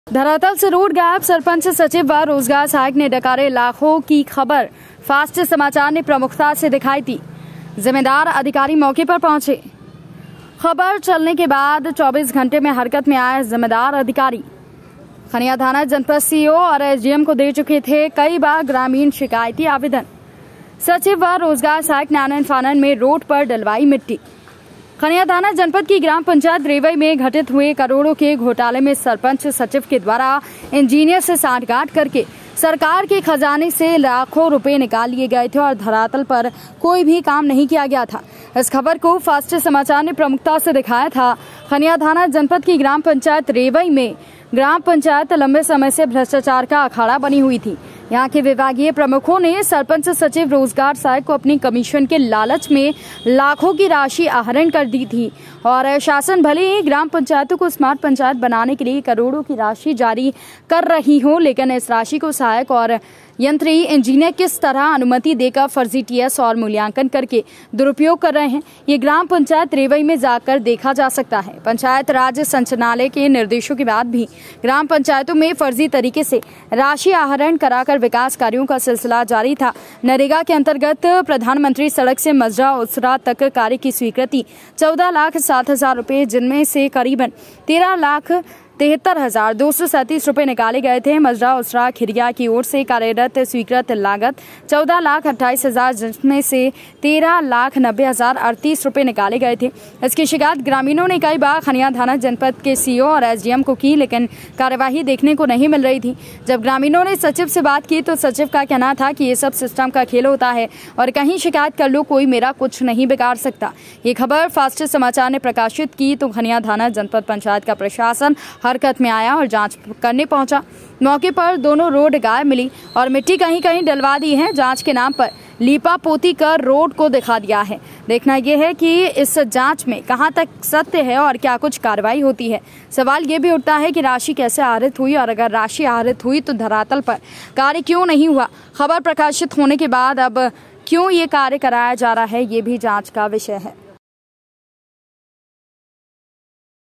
धरातल से रोड गायब, सरपंच सचिव व रोजगार सहायक ने डकारे लाखों की खबर फास्ट समाचार ने प्रमुखता से दिखाई थी। जिम्मेदार अधिकारी मौके पर पहुंचे। खबर चलने के बाद 24 घंटे में हरकत में आए जिम्मेदार अधिकारी खनिया थाना जनपद सीओ और एसडीएम को दे चुके थे कई बार ग्रामीण शिकायती आवेदन। सचिव व रोजगार सहायक ने आनन फानन में रोड पर डलवाई मिट्टी। खनिया थाना जनपद की ग्राम पंचायत रेवई में घटित हुए करोड़ों के घोटाले में सरपंच सचिव के द्वारा इंजीनियर से सांठगांठ करके सरकार के खजाने से लाखों रुपए निकाल लिए गए थे और धरातल पर कोई भी काम नहीं किया गया था। इस खबर को फास्ट समाचार ने प्रमुखता से दिखाया था। खनिया थाना जनपद की ग्राम पंचायत रेवई में ग्राम पंचायत लंबे समय से भ्रष्टाचार का अखाड़ा बनी हुई थी। यहाँ के विभागीय प्रमुखों ने सरपंच सचिव रोजगार सहायक को अपनी कमीशन के लालच में लाखों की राशि आहरण कर दी थी और शासन भले ही ग्राम पंचायतों को स्मार्ट पंचायत बनाने के लिए करोड़ों की राशि जारी कर रही हो, लेकिन इस राशि को सहायक और यंत्री इंजीनियर किस तरह अनुमति देकर फर्जी टीएस और मूल्यांकन करके दुरुपयोग कर रहे हैं, ये ग्राम पंचायत रेवई में जाकर देखा जा सकता है। पंचायत राज संचालनालय के निर्देशों के बाद भी ग्राम पंचायतों में फर्जी तरीके से राशि आहरण कराकर विकास कार्यों का सिलसिला जारी था। नरेगा के अंतर्गत प्रधानमंत्री सड़क से मजरा उसरा तक कार्य की स्वीकृति 14,07,000 रुपए, जिनमें से करीबन 13,73,237 रुपए निकाले गए थे। मजरा उसरा खिरिया की ओर से कार्यरत स्वीकृत लागत 14,28,000, जिसमें से 13,90,038 रुपए निकाले गए थे। इसकी शिकायत ग्रामीणों ने कई बार खनिया थाना जनपद के सीओ और एसडीएम को की, लेकिन कार्यवाही देखने को नहीं मिल रही थी। जब ग्रामीणों ने सचिव से बात की तो सचिव का कहना था कि ये सब सिस्टम का खेल होता है और कहीं शिकायत कर लो, कोई मेरा कुछ नहीं बिगाड़ सकता। ये खबर फास्ट समाचार ने प्रकाशित की तो खनिया थाना जनपद पंचायत का प्रशासन हरकत में आया और जांच करने पहुंचा। मौके पर दोनों रोड गायब मिली और मिट्टी कहीं कहीं डलवा दी है। जांच के नाम पर लीपा पोती कर रोड को दिखा दिया है। देखना यह है कि इस जांच में कहां तक सत्य है और क्या कुछ कार्रवाई होती है। सवाल ये भी उठता है कि राशि कैसे आहरित हुई और अगर राशि आहरित हुई तो धरातल पर कार्य क्यों नहीं हुआ। खबर प्रकाशित होने के बाद अब क्यों ये कार्य कराया जा रहा है, ये भी जांच का विषय है।